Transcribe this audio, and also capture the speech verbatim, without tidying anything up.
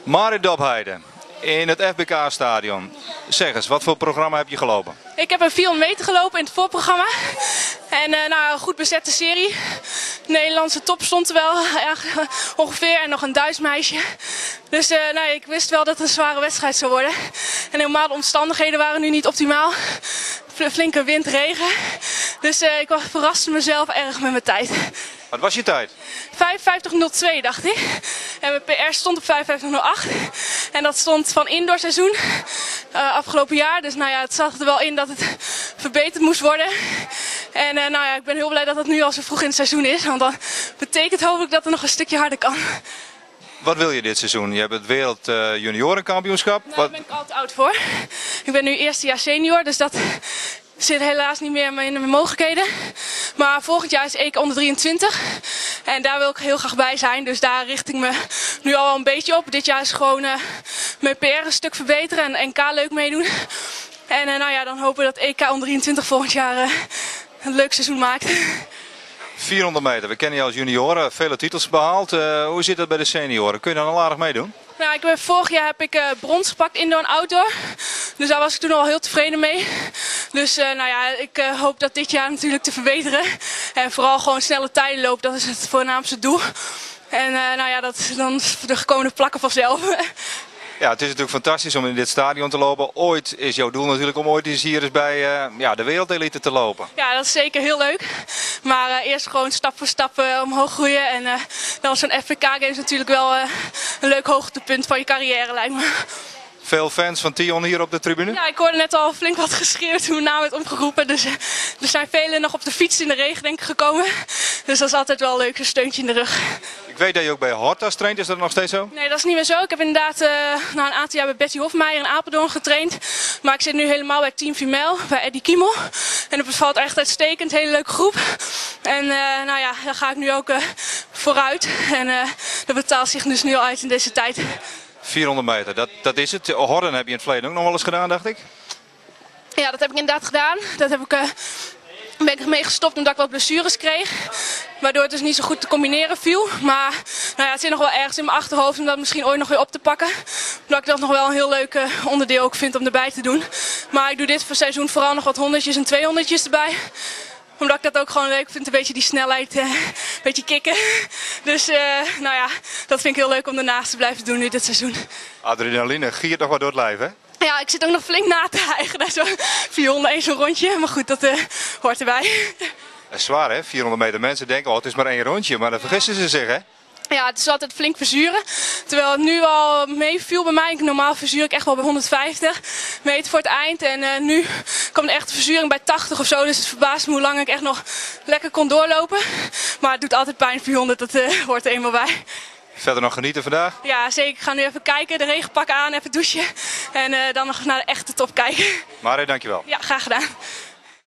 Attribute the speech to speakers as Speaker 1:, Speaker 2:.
Speaker 1: Marit Dobheide in het F B K-stadion. Zeg eens, wat voor programma heb je gelopen?
Speaker 2: Ik heb een vierhonderd meter gelopen in het voorprogramma. En uh, nou, een goed bezette serie. De Nederlandse top stond er wel ja, ongeveer en nog een Duits meisje. Dus uh, nou, ik wist wel dat het een zware wedstrijd zou worden. En helemaal de omstandigheden waren nu niet optimaal. Flinke wind, regen. Dus uh, ik verraste mezelf erg met mijn tijd.
Speaker 1: Wat was je tijd?
Speaker 2: vijfenvijftig nul twee dacht ik. En mijn P R stond op vijfenvijftig nul acht. En dat stond van indoorseizoen uh, afgelopen jaar. Dus nou ja, het zag er wel in dat het verbeterd moest worden. En uh, nou ja, ik ben heel blij dat het nu al zo vroeg in het seizoen is. Want dat betekent hopelijk dat het nog een stukje harder kan.
Speaker 1: Wat wil je dit seizoen? Je hebt het wereld uh, juniorenkampioenschap.
Speaker 2: Nou, daar ben ik al te oud voor. Ik ben nu eerste jaar senior, dus dat zit helaas niet meer in mijn mogelijkheden. Maar volgend jaar is E K onder drieëntwintig. En daar wil ik heel graag bij zijn. Dus daar richt ik me nu al wel een beetje op. Dit jaar is gewoon uh, mijn P R een stuk verbeteren en N K leuk meedoen. En uh, nou ja, dan hopen we dat E K onder drieëntwintig volgend jaar uh, een leuk seizoen maakt.
Speaker 1: vierhonderd meter, we kennen je als junioren, vele titels behaald. Uh, hoe zit dat bij de senioren? Kun je dan al aardig meedoen?
Speaker 2: Nou, ik ben, vorig jaar heb ik uh, brons gepakt, indoor en outdoor. Dus daar was ik toen al heel tevreden mee. Dus uh, nou ja, ik uh, hoop dat dit jaar natuurlijk te verbeteren. En vooral gewoon snelle tijden lopen, dat is het voornaamste doel. En uh, nou ja, dat, dan de komende plakken vanzelf.
Speaker 1: Ja, het is natuurlijk fantastisch om in dit stadion te lopen. Ooit is jouw doel natuurlijk om ooit eens hier eens bij uh, ja, de wereldelite te lopen.
Speaker 2: Ja, dat is zeker heel leuk. Maar uh, eerst gewoon stap voor stap uh, omhoog groeien. En uh, dan zo'n F B K Games natuurlijk wel uh, een leuk hoogtepunt van je carrière, lijkt me.
Speaker 1: Veel fans van Tion hier op de tribune?
Speaker 2: Ja, ik hoorde net al flink wat geschreeuwd toen mijn naam werd omgeroepen. Dus uh, er zijn velen nog op de fiets in de regen denk ik gekomen. Dus dat is altijd wel leuk, een steuntje in de rug.
Speaker 1: Ik weet dat je ook bij Hortas traint, is dat nog steeds zo?
Speaker 2: Nee, dat is niet meer zo. Ik heb inderdaad uh, na een aantal jaar bij Betty Hofmeijer in Apeldoorn getraind. Maar ik zit nu helemaal bij Team Female, bij Eddie Kiemel. En het bevalt echt uitstekend, hele leuke groep. En uh, nou ja, daar ga ik nu ook uh, vooruit. En uh, dat betaalt zich dus nu al uit in deze tijd.
Speaker 1: vierhonderd meter, dat, dat is het. Horden heb je in het verleden ook nog wel eens gedaan, dacht ik?
Speaker 2: Ja, dat heb ik inderdaad gedaan. Dat heb ik... Uh, ben ik mee gestopt omdat ik wat blessures kreeg. Waardoor het dus niet zo goed te combineren viel. Maar nou ja, het zit nog wel ergens in mijn achterhoofd om dat misschien ooit nog weer op te pakken. Omdat ik dat nog wel een heel leuk uh, onderdeel ook vind om erbij te doen. Maar ik doe dit voor seizoen vooral nog wat honderdjes en tweehonderdjes erbij. Omdat ik dat ook gewoon leuk vind, een beetje die snelheid, uh, een beetje kicken. Dus uh, nou ja, dat vind ik heel leuk om daarnaast te blijven doen nu dit seizoen.
Speaker 1: Adrenaline giert nog wat door het lijf, hè?
Speaker 2: Ja, ik zit ook nog flink na te hijgen. Dat is zo vierhonderd, één zo'n rondje. Maar goed, dat uh, hoort erbij.
Speaker 1: Dat is zwaar, hè? vierhonderd meter. Mensen denken, oh, het is maar één rondje. Maar dan vergissen ze zich, hè?
Speaker 2: Ja, het is altijd flink verzuren. Terwijl het nu al meeviel bij mij. Normaal verzuur ik echt wel bij honderdvijftig meter voor het eind. En uh, nu komt de echte verzuring bij tachtig of zo. Dus het verbaast me hoe lang ik echt nog lekker kon doorlopen. Maar het doet altijd pijn, vierhonderd. Dat uh, hoort er eenmaal bij.
Speaker 1: Verder nog genieten vandaag?
Speaker 2: Ja, zeker. Ik ga nu even kijken, de regenpak aan, even douchen. En uh, dan nog naar de echte top kijken.
Speaker 1: Marit, dankjewel.
Speaker 2: Ja, graag gedaan.